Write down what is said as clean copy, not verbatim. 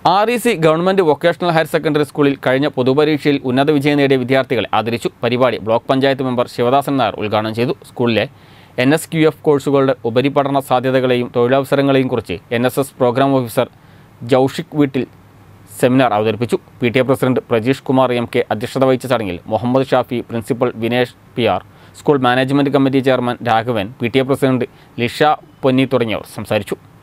REC government vocational higher secondary സ്കൂളിൽ കഴിഞ്ഞ പൊതുപരീക്ഷയിൽ ഉന്നത വിജയം നേടിയ വിദ്യാർത്ഥികളെ ആദരിച്ചു. പരിപാടി ബ്ലോക്ക് പഞ്ചായത്ത് മെമ്പർ ശിവദാസൻ നായർ ഉദ്ഘാടനം ചെയ്തു. സ്കൂളിലെ NSQF കോഴ്സുകളുടെ ഉപരിപഠന സാധ്യതകളെയും തൊഴിലവസരങ്ങളെയും കുറിച്ച് NSS പ്രോഗ്രാം ഓഫീസർ ജൗഷിക് വീട്ടിൽ സെമിനാർ അവതരിപ്പിച്ചു. PTA president Prajeesh Kumar MK അധ്യക്ഷത വഹിച്ച ചടങ്ങിൽ Muhammad Shafi, principal Vinesh PR, school management committee chairman Raghavan, PTA president Lisha Ponni തുടങ്ങിയവർ സംസാരിച്ചു.